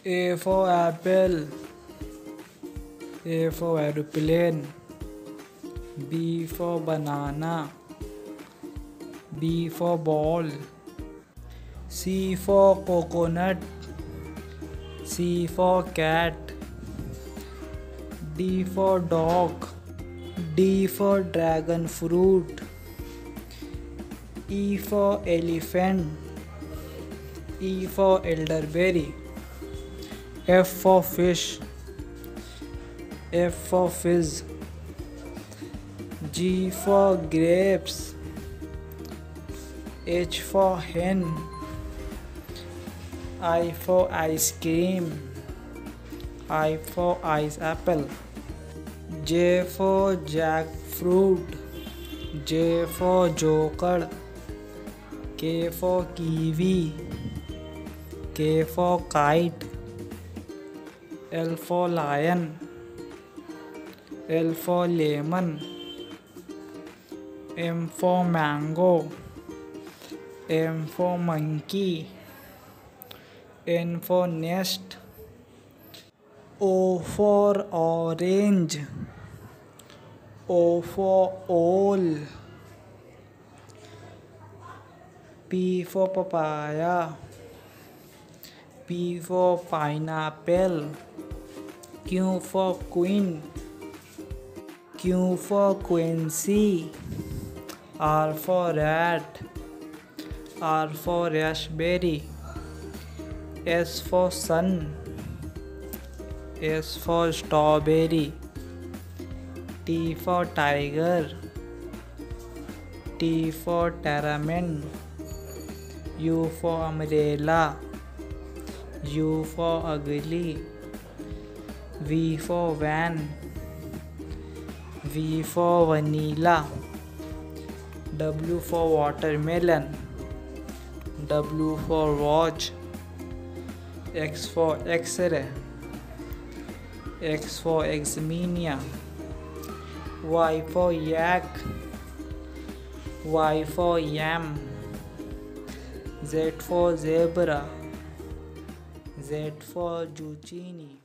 A for apple, A for aeroplane. B for banana, B for ball. C for coconut, C for cat. D for dog, D for dragon fruit. E for elephant, E for elderberry. F for fish, F for fizz. G for grapes, H for hen. I for ice cream, I for ice apple. J for jackfruit, J for joker. K for kiwi, K for kite. L for lion, L for lemon. M for mango, M for monkey. N for nest. O for orange, O for owl. P for papaya, P for pineapple. Q for queen, Q for quincy. R for rat, R for raspberry. S for sun, S for strawberry. T for tiger, T for ptarmigan. U for umbrella, U for ugly. V for van, V for vanilla. W for watermelon, W for watch. X for X-ray, X for examiner. Y for yak, Y for yam. Z for zebra, Z for zucchini.